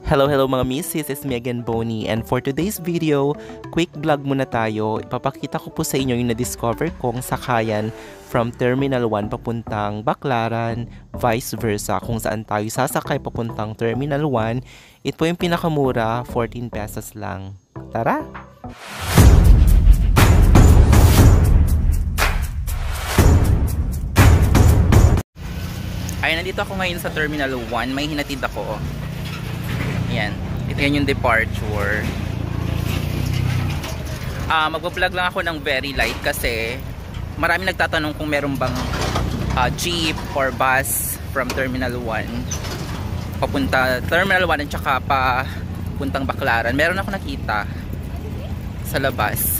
Hello mga missis, it's me again Bonnie, and for today's video, quick vlog muna tayo. Ipapakita ko po sa inyo yung na-discover kong sakayan from Terminal 1 papuntang Baclaran, vice versa, kung saan tayo sasakay papuntang Terminal 1. Ito po yung pinakamura, 14 pesos lang. Tara! Ay, nandito ako ngayon sa Terminal 1, may hinatid ako. Yan. Ito yan yung departure. Magpa-vlog lang ako ng very light kasi marami nagtatanong kung meron bang jeep or bus from Terminal 1 papunta Terminal 1 at saka papuntang Baclaran. Meron ako nakita sa labas.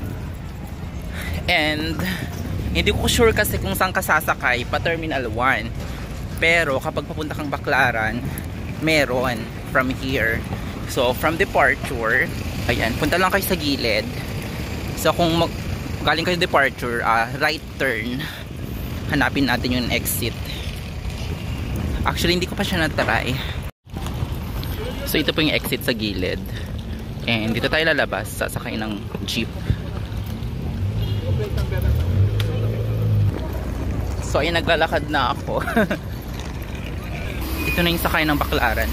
And hindi ko sure kasi kung saan ka sasakay pa Terminal 1. Pero kapag papunta kang Baclaran, meron from here. So from departure, ayan, punta lang kayo sa gilid. So kung galing kayo sa departure, right turn, hanapin natin yung exit. Actually hindi ko pa siya na-try. So ito po yung exit sa gilid, and dito tayo lalabas, sasakay ng jeep. So ayan, naglalakad na ako. Ito na yung sakay ng Baclaran.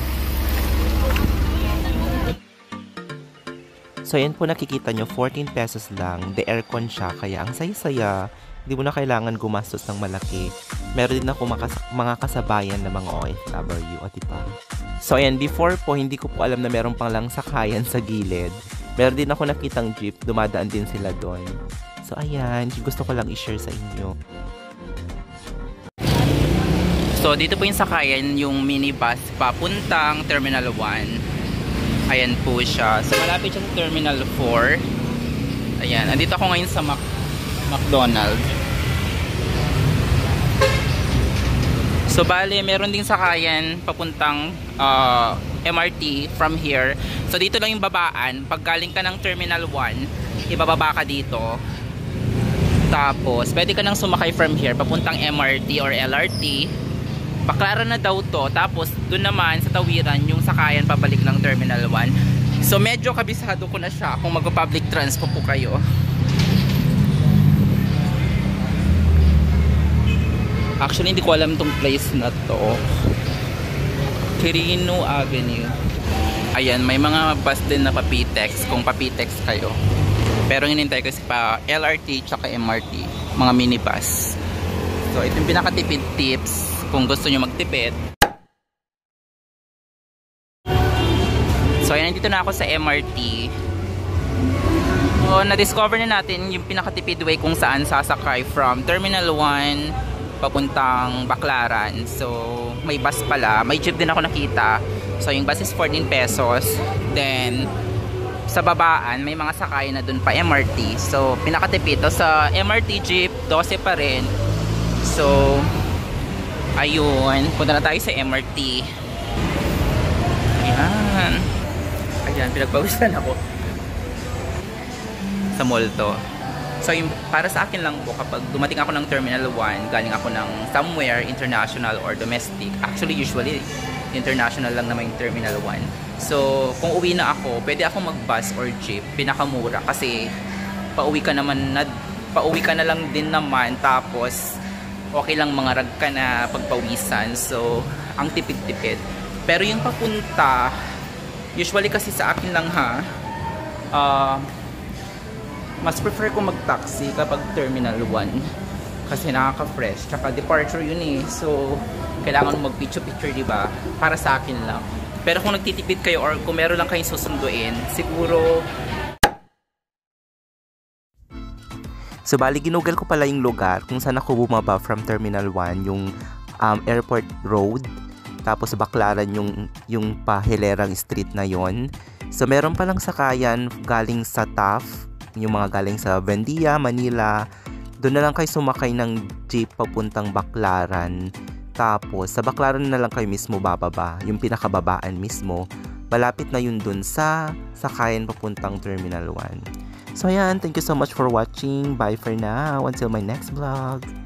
So yan po, nakikita nyo, 14 pesos lang. The aircon siya, kaya ang saya-saya. Hindi mo na kailangan gumastos ng malaki. Meron din ako mga kasabayan na mga OFW, o diba? So ayan, before po, hindi ko po alam na meron pang lang sakayan sa gilid. Meron din ako nakitang jeep, dumadaan din sila doon. So ayan, gusto ko lang i-share sa inyo. So dito po yung sakayan, yung minibus papuntang Terminal 1. Ayan po siya. So malapit siya sa Terminal 4. Ayan, andito ako ngayon sa McDonald's. So bale, meron ding sakayan papuntang MRT from here. So dito lang yung babaan. Pag galing ka ng Terminal 1, ibababa ka dito. Tapos pwede ka nang sumakay from here papuntang MRT or LRT. Baclaran na daw to. Tapos doon naman sa tawiran yung sakayan pabalik ng Terminal 1. So medyo kabisado ko na siya kung mag-public transport po kayo. Actually hindi ko alam tong place na to. Quirino Avenue. Ayan, may mga bus din na papitex kung papitex kayo. Pero hinintay kasi pa LRT tsaka MRT, mga minibus. So ito yung pinakatipid tips kung gusto nyo magtipid. So ayan, nandito na ako sa MRT. So na-discover na natin yung pinakatipid way kung saan sasakay from Terminal 1 papuntang Baclaran. So may bus pala, may jeep din ako nakita. So yung bus is 14 pesos. Then sa babaan may mga sakay na dun pa MRT. So pinakatipid to sa MRT jeep, 12 pa rin. So ayun, punta na tayo sa MRT. Ayan. Ayan, pinagpawisan ako sa mall to. So yung para sa akin lang po, kapag dumating ako ng Terminal 1, galing ako ng somewhere international or domestic. Actually usually international lang naman yung Terminal 1. So kung uwi na ako, pwede ako mag-bus or jeep, pinakamura kasi pauwi ka na lang din naman, tapos okay lang mga rag ka na pagpawisan. So ang tipid-tipid. Pero yung papunta, usually kasi sa akin lang mas prefer ko mag-taxi kapag Terminal 1 kasi nakaka-fresh, tsaka departure yun eh. So kailangan mag-picture-picture, diba? Para sa akin lang. Pero kung nagtitipid kayo or kung meron lang kayong susunduin, siguro. So bali, ginugol ko pala yung lugar kung saan ako bumaba from Terminal 1, yung Airport Road. Tapos Baclaran yung pahilerang street na yon. So meron palang sakayan galing sa TAF, yung mga galing sa Buendia, Manila. Doon na lang kayo sumakay ng jeep papuntang Baclaran. Tapos sa Baclaran na lang kayo mismo bababa, yung pinakababaan mismo. Malapit na yun dun sa sakayan papuntang Terminal 1. So ayan, thank you so much for watching. Bye for now. Until my next vlog.